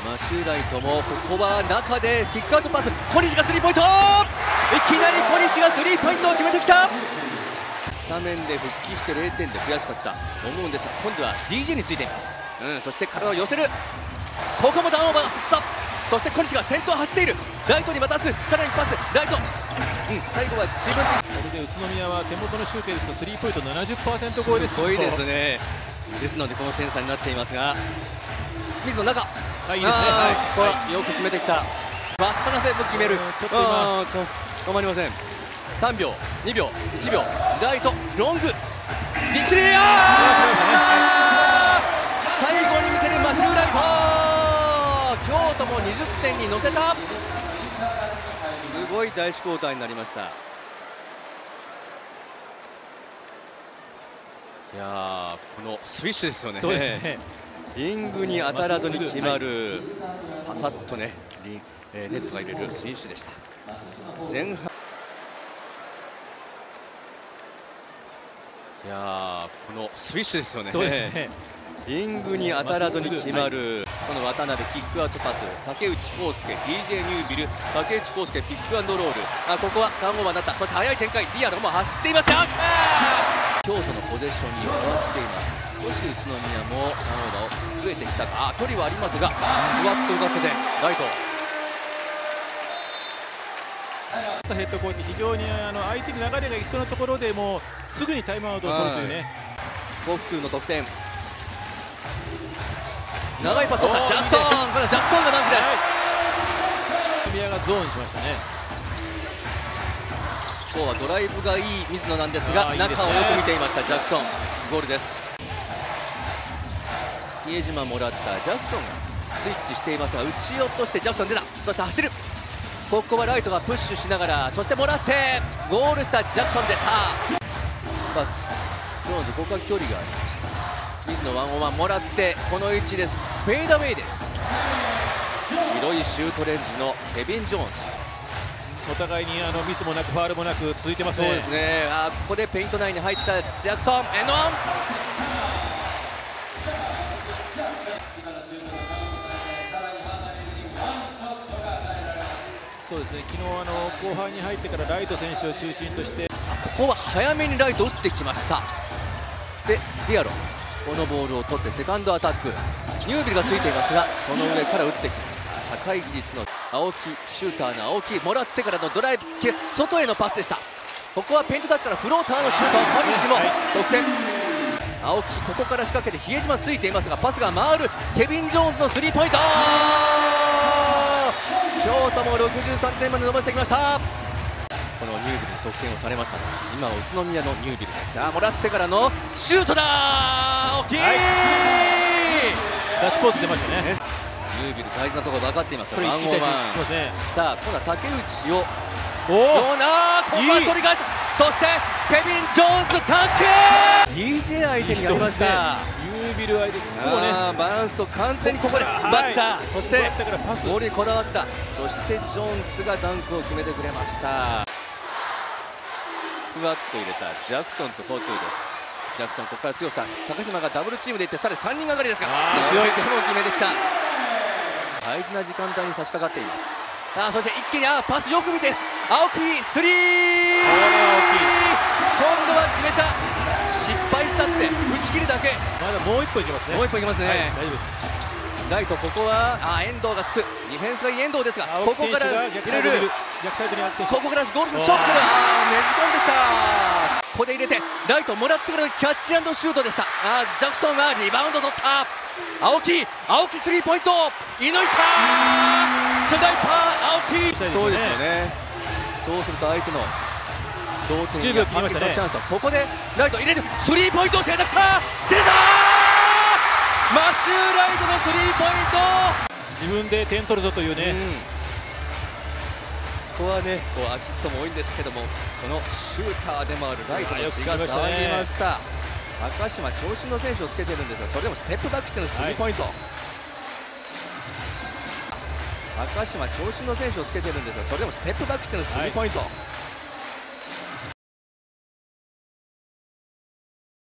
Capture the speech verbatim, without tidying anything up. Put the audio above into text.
マシューライトもここは中でキックアウトパス、小西がスリーポイント、いきなり小西がスリーポイントを決めてきた。スタメンで復帰してれいてんで悔しかったと思うんですが、今度は ディージェー についています。うん、そして体を寄せる、ここもダウンオーバーが振った。そして小西が先頭を走っている、ライトに渡す、さらにパスライト、うん、最後は自分で。 これで宇都宮は手元のシュート率とスリーポイント ななじゅっパーセント 超えです。 すごいですね。ですのでこの点差になっていますが、水の中、 あ、いいですね、はい、 ここはよく決めてきた。渡辺も決める、 ちょっと今止まりません。さんびょう、にびょう、いちびょう、ライトロング、ぎっちり、あー、最後に見せるマシューライト、京都もにじゅってんに乗せた。すごい第一クォーターになりました。いやー、このスイッシュですよね。 そうですね、 リングに当たらずに決まる、パサッとね、リンえー、ネットが入れるスイッシュでした。前半、いやー、このスイッシュですよね。 そうですね、 リングに当たらずに決まる、はい、この渡辺キックアウトパス、竹内康介 ディージェー ニュービル、竹内康介ピックアンドロール、あ、ここはターンオーバーになった。そして速い展開、ディアロも走っています。京都のポゼッションに変わっています。少し宇都宮もターンオーバーを増えてきた。あ、距離はありますが、ふわっと浮かせてライト。 ヘッドコーチ、非常にあの相手に流れがいきそうなところでもうすぐにタイムアウトを取るというね、 ごふくの得点。長いパスを取った、ジャクソン、これジャクソンがダンクです。 宇都宮がゾーンしましたね。 今日はドライブがいい水野なんですが、 いいですね、 中をよく見ていました。ジャクソン、ゴールです。比江島もらったジャクソンがスイッチしていますが、打ち落としてジャクソン出た。そして走る、ここはライトがプッシュしながら、そしてもらってゴールしたジャクソンでした。パスジョーンズ、ここは距離がありました。水野ワンオンワンもらって、この位置です。フェードアウェイです。広いシュートレンジのケビン・ジョーンズ。 お互いにあのミスもなくファウルもなく続いてますね。 そうですね。あ、ここでペイント内に入ったジャクソン、エンドワン。 そうですね、昨日あの後半に入ってからライト選手を中心として、 ここは早めにライト打ってきました。でディアロ、このボールを取ってセカンドアタック、ニュービルがついていますが、その上から打ってきました。高い技術の青木、シューターの青木、もらってからのドライブ、外へのパスでした。ここはペイントタッチからフローターのシュート、小西も得点。青木、ここから仕掛けて比江島ついていますが、パスが回る、ケビン・ジョーンズのスリーポイント、京都もろくじゅうさんてんまで伸ばしてきました。このニュービルに得点をされましたが、今は宇都宮のニュービルです。さあ、もらってからのシュートだー、大きい、はい、 ガッツポーズ出ましたね。 ニュービル大事なところ分かっていますよ。 ワンオーワン、 さあ、今度は竹内を、 おお、 あー、ここは取り返す。そしてケビン・ジョーンズ、タック ディージェー 相手にやりました。 ニュービル相手にもね、 バランスを完全にここで奪った、はい、そしてボールにこだわった。そしてジョーンズがダンクを決めてくれました。ふわっと入れたジャクソンとフォートゥーです。ジャクソン、ここから強さ、高島がダブルチームでいって、さらにさんにんがかりですが、強い点を決めてきた。大事な時間帯に差し掛かっています。あ、そして一気に、あ、パスよく見て、青木スリー、今度は決めた。失敗したって打ち切るだけ。 まだもう一歩いけますね。 もう一歩いけますね、はい、 大丈夫です。 ライト、ここはあ遠藤がつく、ディフェンスがいい遠藤ですが、ここから入れる、 逆サイドにあって、 ここからゴールショットがねじ込んできた。ここで入れてライトもらってからのキャッチ&シュートでした。あ、ジャクソンがリバウンド取った。青木、青木スリーポイント、射抜いた、スナイパー青木。そうですよね。そうすると相手の同点じゅうびょう切りましたね。 ここでライト入れる、スリーポイントを手出した、出た、マシューライトのスリーポイント、 自分で点取るぞというね、うん、 ここはね、こうアシストも多いんですけども、このシューターでもあるライトの血が騒ぎました。高島、長身の選手をつけてるんですが、それでもステップバックしてのスリーポイント、はい、高島、長身の選手をつけてるんですが、それでもステップバックしてのスリーポイント、はい、